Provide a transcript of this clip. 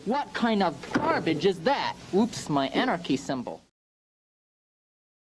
What kind of garbage is that? Oops, my anarchy symbol.